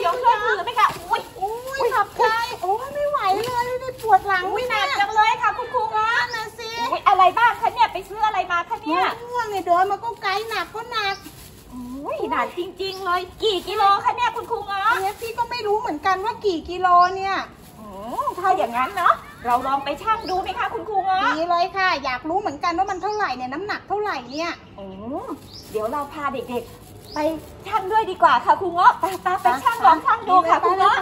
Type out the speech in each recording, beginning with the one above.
งช่วยถือไหมคะอุ้ยขอบใจโอ้ไม่ไหวเลยนี่ปวดหลังหนักจังเลยค่ะคุณครูคะนะสิอะไรบ้างคะเนี่ยไปซื้ออะไรมาคะเนี่ยง่วงเนี่ยเดินมาก็ไกลหนักก็หนักหนักจริงๆเลยกี่กิโลคะเนี่ยคุณครูคะเนี่ยพี่ก็ไม่รู้เหมือนกันว่ากี่กิโลเนี่ยถ้าอย่างนั้นเนาะเราลองไปชั่งดูไหมคะคุณครูคะดีเลยค่ะอยากรู้เหมือนกันว่ามันเท่าไหร่เนี่ยน้ำหนักเท่าไหร่เนี่ยเดี๋ยวเราพาเด็กๆไปชั่งด้วยดีกว่าค่ะครูเงาะไปชั่งลองชั่งดูค่ะครูเงาะ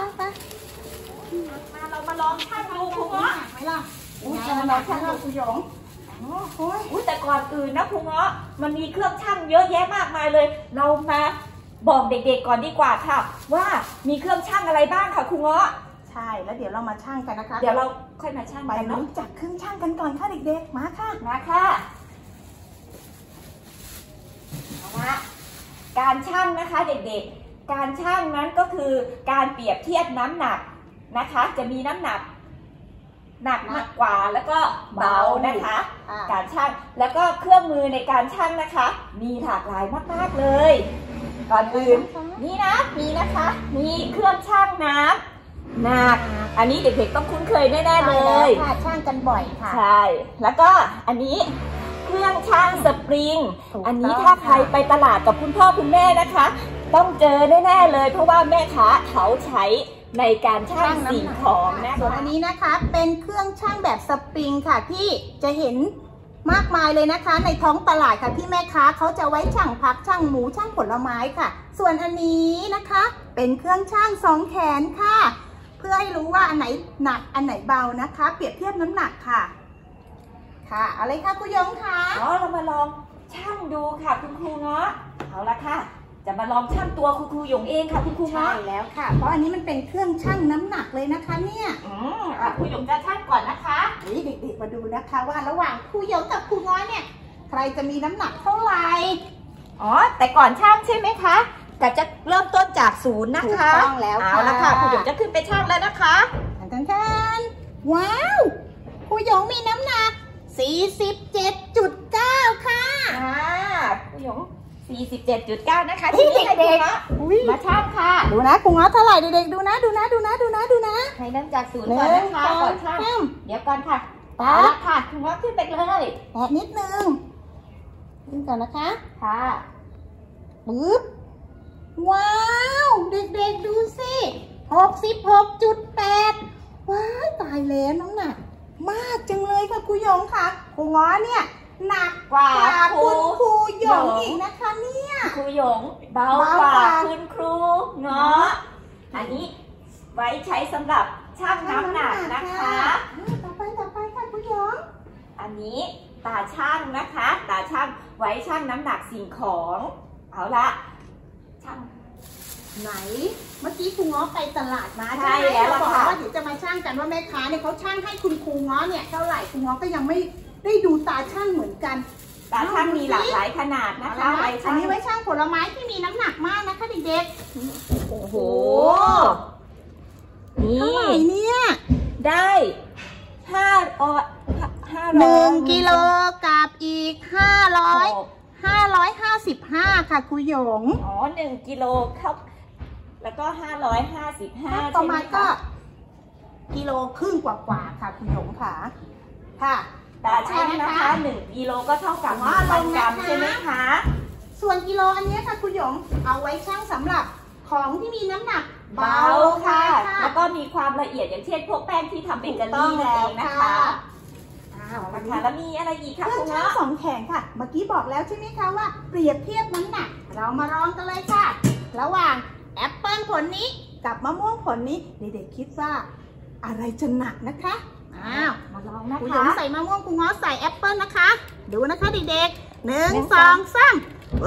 เรามาลองชั่งดูครูเงาะไหมล่ะมาลองชั่งดูครูหยงแต่ก่อนอื่นนะครูเงาะมันมีเครื่องชั่งเยอะแยะมากมายเลยเรามาบอกเด็กๆก่อนดีกว่าค่ะว่ามีเครื่องชั่งอะไรบ้างค่ะครูเงาะใช่แล้วเดี๋ยวเรามาชั่งกันนะคะเดี๋ยวเราค่อยมาชั่งไปรู้จักเครื่องชั่งกันก่อนค่ะเด็กๆมาค่ะการชั่งนะคะเด็กๆการชั่งนั้นก็คือการเปรียบเทียบน้ำหนักนะคะจะมีน้ำหนักหนักมากกว่าแล้วก็เบานะคะการชั่งแล้วก็เครื่องมือในการชั่งนะคะมีหลากหลายมากๆเลยก่อนอื่นนี่นะมีนะคะมีเครื่องชั่งน้ำหนักอันนี้เด็กๆต้องคุ้นเคยแน่ๆเลยค่ะชั่งกันบ่อยค่ะใช่แล้วก็อันนี้เครื่องชั่งสปริงอันนี้ถ้าใครไปตลาดกับคุณพ่อคุณแม่นะคะต้องเจอแน่ๆเลยเพราะว่าแม่ค้าเขาใช้ในการชั่งสิ่งของนะคะส่วนอันนี้นะคะเป็นเครื่องชั่งแบบสปริงค่ะที่จะเห็นมากมายเลยนะคะในท้องตลาดค่ะที่แม่ค้าเขาจะไว้ชั่งผักชั่งหมูชั่งผลไม้ค่ะส่วนอันนี้นะคะเป็นเครื่องชั่ง2 แขนค่ะเพื่อให้รู้ว่าอันไหนหนักอันไหนเบานะคะเปรียบเทียบน้ำหนักค่ะอะไรคะครูยงคะเรามาลองชั่งดูค่ะคุณครูเงาะเอาละค่ะจะมาลองชั่งตัวคุณครูหยงเองค่ะคุณครูเงาะใช่แล้วค่ะเพราะอันนี้มันเป็นเครื่องชั่งน้ำหนักเลยนะคะเนี่ยครูหยงจะชั่งก่อนนะคะนี่เด็กๆมาดูนะคะว่าระหว่างครูหยงกับครูเงาะเนี่ยใครจะมีน้ำหนักเท่าไหร่แต่ก่อนชั่งใช่ไหมคะแต่จะเริ่มต้นจาก0นะคะถูกต้องแล้วค่ะเอาละค่ะครูหยงจะขึ้นไปชั่งแล้วนะคะว้าวครูหยงมีน้ำหนัก47.9 ค่ะครูหยง47.9นะคะทีนี้เด็กๆมาชั่งค่ะดูนะครูเงาะเท่าไหร่เด็กๆดูนะให้เริ่มจาก0ก่อนนะคะก่อนชั่งเดี๋ยวก่อนค่ะเอาละค่ะครูเงาะขึ้นไปเลยนิดนึงขึ้นก่อนนะคะค่ะปึ๊บว้าวเด็กๆดูสิ66.8ว้าวตายแล้วน้ำหนักมากจังเลยค่ะครูหยงค่ะครูง้อเนี่ยหนักกว่าคุณครูหยงอีกนะคะเนี่ยครูหยงเบากว่าคุณครูเงาะอันนี้ไว้ใช้สำหรับชั่งน้ำหนักนะคะต่อไปค่ะครูหยงอันนี้ตาชั่งนะคะตาชั่งไว้ชั่งน้ำหนักสิ่งของเอาละชั่งไหนเมื่อกี้ครูง้อไปตลาดมาใช่แล้วบอกว่าเดี๋ยวจะมาชั่งกันว่าแม่ค้าเนี่ยเขาชั่งให้คุณครูง้อเนี่ยเท่าไหร่ครูง้อก็ยังไม่ได้ดูตาชั่งเหมือนกันตาชั่งมีหลากหลายขนาดนะคะอันนี้ไว้ชั่งผลไม้ที่มีน้ำหนักมากนะคะเด็กๆโอ้โหเท่าไหร่เนี่ยได้ 1 กิโลกับอีก555ค่ะครูหยง 1 กิโลครับแล้วก็555 ประมาณก็กิโลครึ่งกว่าค่ะครูหยงค่ะแต่ใช่นะคะ1 กิโลก็เท่ากับ1,000 กรัมใช่ไหมคะส่วนกิโลอันนี้ค่ะครูหยงเอาไว้ชั่งสำหรับของที่มีน้ำหนักเบาค่ะแล้วก็มีความละเอียดอย่างเช่นพวกแป้งที่ทำเป็นกะลี่นั่นเองนะคะแล้วมีอะไรอีกคะเครื่องชั่ง2 แขนค่ะเมื่อกี้บอกแล้วใช่ไหมคะว่าเปรียบเทียบน้ำหนักเรามาลองกันเลยค่ะระหว่างแอปเปิลผลนี้กับมะม่วงผลนี้เด็กๆคิดว่าอะไรจะหนักนะคะมาลองนะคะครูหยงใส่มะม่วงครูง้อใส่แอปเปิลนะคะดูนะคะเด็กๆ1 2 3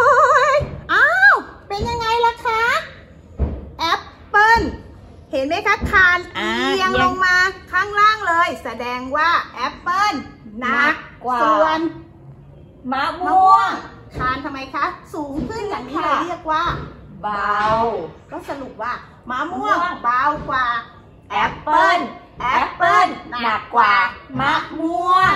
เป็นยังไงล่ะคะแอปเปิลเห็นไหมคะคานเอียงลงมาข้างล่างเลยแสดงว่าแอปเปิลหนักกว่าส่วนมะม่วงคานทำไมคะสูงขึ้นอย่างนี้เราเรียกว่าเบาก็สรุปว่ามะม่วงเบากว่าแอปเปิลหนักกว่ามะม่วง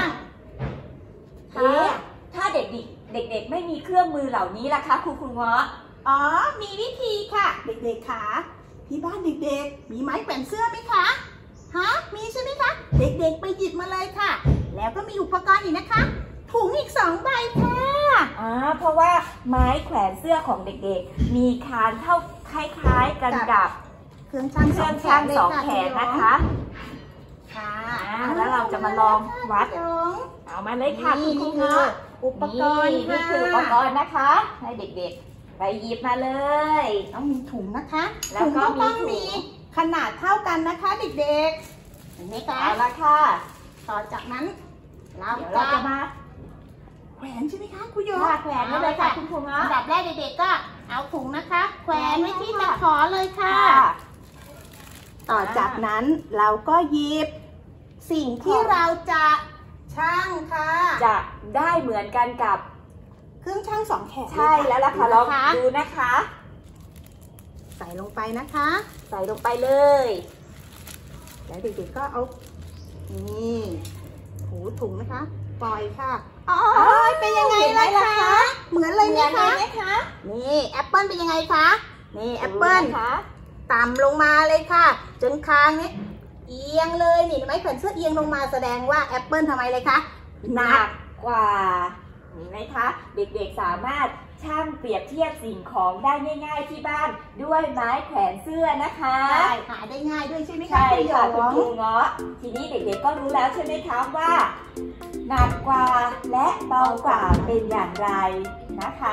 ถ้าเด็กๆไม่มีเครื่องมือเหล่านี้ล่ะคะครูเงาะมีวิธีค่ะเด็กๆค่ะที่บ้านเด็กๆมีไม้แขวนเสื้อไหมคะฮะมีใช่ไหมคะเด็กๆไปหยิบมาเลยค่ะแล้วก็มีอุปกรณ์อีกนะคะถุงอีก2 ใบค่ะเพราะว่าไม้แขวนเสื้อของเด็กๆมีคานเท่าคล้ายๆกันกับเครื่องช่าง2 แขนนะคะค่ะแล้วเราจะมาลองวัดเอามาเลยค่ะคุณครูคะอุปกรณ์นี่คืออุปกรณ์นะคะให้เด็กๆไปหยิบมาเลยต้องมีถุงนะคะแล้วก็ต้องมีขนาดเท่ากันนะคะเด็กๆเห็นไหมคะเอาละค่ะต่อจากนั้นเราจะมาแขวนใช่ไหมคะคุณโยแขวนเลยค่ะคุณครูคะอันดับแรกเด็กๆก็เอาถุงนะคะแขวนไว้ที่ตะขอเลยค่ะต่อจากนั้นเราก็หยิบสิ่งที่เราจะช่างค่ะจะได้เหมือนกันกับเครื่องช่าง2 แขนใช่แล้วล่ะค่ะลองดูนะคะใส่ลงไปนะคะใส่ลงไปเลยแล้วเด็กๆก็เอานี่ถูถุงนะคะปล่อยค่ะเป็นยังไงล่ะคะเหมือนเลยไหมคะนี่แอปเปิ้ลเป็นยังไงคะนี่แอปเปิ้ลต่ำลงมาเลยค่ะจนคางนี้เอียงเลยนี่ไม้แขวนเสื้อเอียงลงมาแสดงว่าแอปเปิ้ลทำไมเลยคะหนักกว่าเห็นไหมคะเด็กๆสามารถช่างเปรียบเทียบสิ่งของได้ง่ายๆที่บ้านด้วยไม้แขวนเสื้อนะคะใช่หาได้ง่ายด้วยใช่ไหมคะใช่ค่ะคุณครูเงาะทีนี้เด็กๆก็รู้แล้วใช่ไหมคะว่าหนักกว่าและเบากว่าเป็นอย่างไรนะคะ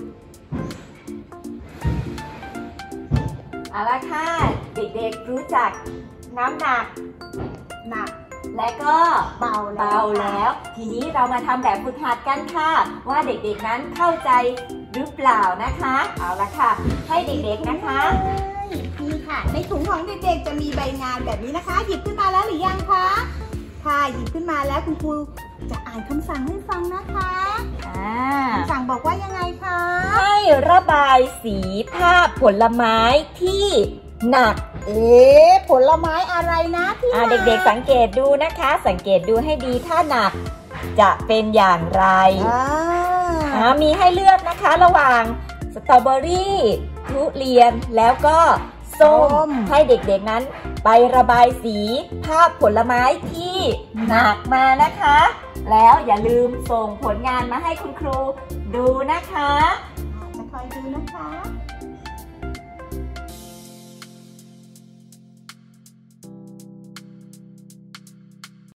เอาละค่ะเด็กๆรู้จักน้ำหนักและก็เบาแล้วทีนี้เรามาทำแบบฝึกหัดกันค่ะว่าเด็กๆนั้นเข้าใจหรือเปล่านะคะเอาละค่ะให้เด็กๆนะคะนี่ค่ะในถุงของเด็กๆจะมีใบงานแบบนี้นะคะหยิบขึ้นมาแล้วหรือยังคะค่ะหยิบขึ้นมาแล้วคุณครูจะอ่านคำสั่งให้ฟังนะคะคำสั่งบอกว่ายังไงคะให้ระบายสีภาพผลไม้ที่หนักผลไม้อะไรนะพี่เด็กๆสังเกตดูนะคะสังเกตดูให้ดีถ้าหนักจะเป็นอย่างไรมีให้เลือกนะคะระหว่างสตรอเบอรี่ทุเรียนแล้วก็ส้มให้เด็กๆนั้นไประบายสีภาพผลไม้ที่หนักมานะคะแล้วอย่าลืมส่งผลงานมาให้คุณครูดูนะคะจะคอยดูนะคะ